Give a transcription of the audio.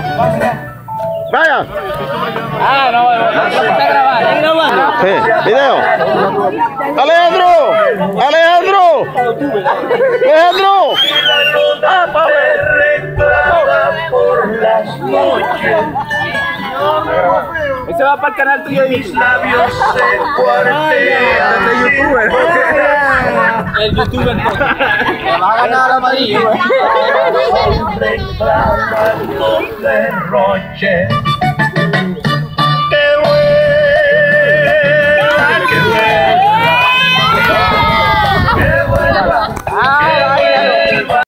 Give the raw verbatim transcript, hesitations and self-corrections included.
Vaya. Ah, no, no, no, está grabando, está grabando. Sí, video. Alejandro, Alejandro, Alejandro. Ese va para el canal tuyo. Mis labios se cuartean. El youtuber. El youtuber. Le va a ganar al amarillo. Reclamando derroche.